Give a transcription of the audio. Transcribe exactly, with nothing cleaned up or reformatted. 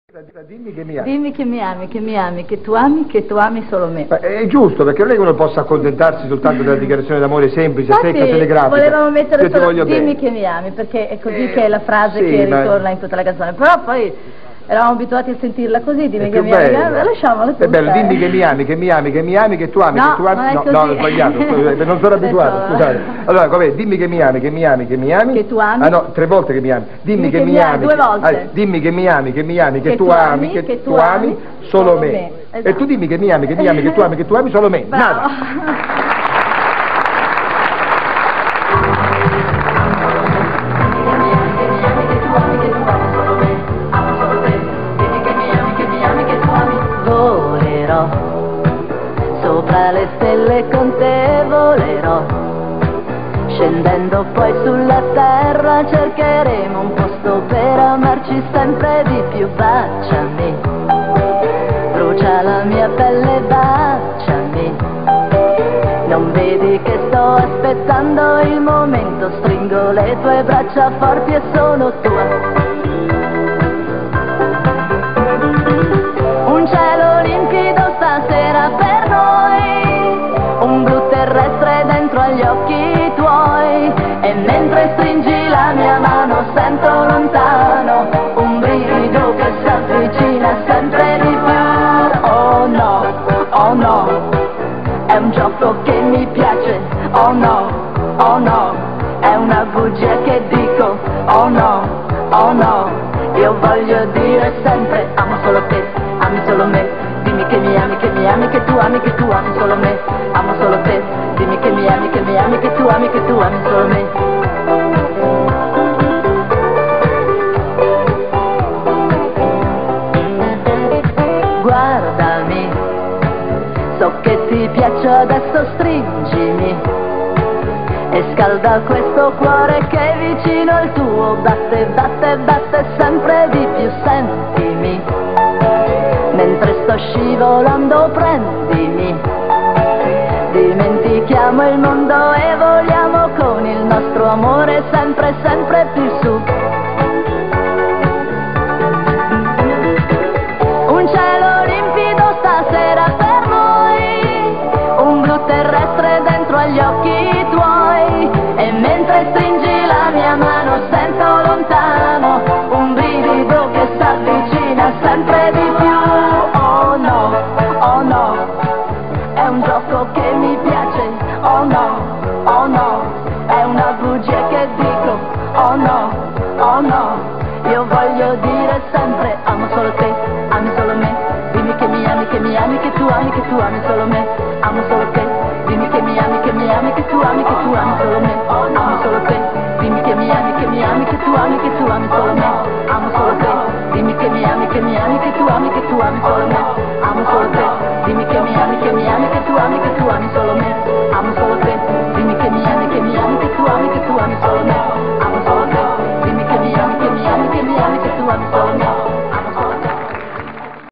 Dimmi che mi ami. Dimmi che mi ami, che mi ami, che tu ami, che tu ami solo me. Ma è giusto, perché non è che uno possa accontentarsi soltanto della dichiarazione d'amore semplice, Infatti, secca, telegrafica. volevamo mettere Io ti solo voglio dimmi bene. che mi ami, perché è così Eh, che è la frase sì, che ma- ritorna in tutta la canzone. Però poi eravamo abituati a sentirla così, dimmi È che più mi ami, bello. eh, lasciamola tutta. È bello, dimmi che mi ami, che mi ami, che mi ami, che tu ami, No, che tu ami. non è no, così. no, ho sbagliato, scusate, non sono abituato, Adesso- scusate. Allora, com'è? Dimmi che mi ami, che mi ami, che mi ami. Che tu ami. Ah no, tre volte che mi ami. Dimmi, che, mi ami. due che- volte. ah, dimmi che mi ami, che mi ami, che, tu ami, che, tu ami solo me. Esatto. E tu dimmi che mi ami, che mi ami, che tu ami, che tu ami solo me. Bravo. Nada. Volerò sopra le stelle con te, volerò. Scendendo poi sulla terra cercheremo un posto per amarci sempre di più. Baciami, brucia la mia pelle, baciami. Non vedi che sto aspettando il momento, stringo le tue braccia forti e sono tua. Un cielo limpido stasera per noi, un blu terrestre dentro agli occhi tuoi, e mentre stringi la mia mano sento lontano un brivido che si avvicina sempre di più. Oh no, oh no, è un gioco che mi piace. Oh no, oh no, è una bugia che dico. Oh no, oh no, io voglio dire sempre amo solo te, ami solo me. Dimmi che mi ami, che mi ami, che tu ami, che tu ami solo me. Amo solo te, dimmi che mi ami, che mi ami, che tu ami, che tu ami solo me. Guardami, so che ti piaccio, adesso stringimi e scalda questo cuore che è vicino al tuo. Batte, batte, batte sempre di più, sentimi. Mentre sto scivolando prendimi, dimentichiamo il mondo e voliamo con il nostro amore sempre, sempre più su. Un cielo limpido stasera per noi, un blu terrestre dentro agli occhi tuoi, e mentre stringi la mia mano sento lontano un brivido che si avvicina sempre di più. Oh no, oh no, è un gioco che mi piace. Oh no, oh no, è una bugia che dico. Oh no, oh no, io voglio dire sempre amo solo te, ami solo me. Dimmi che mi ami, che mi ami, che tu ami, che tu ami solo me. Amo solo te, dimmi che mi ami, che mi ami, che tu ami, che tu ami solo me. Amo solo te, dimmi che mi ami, che mi ami, che tu ami, che tu ami solo me.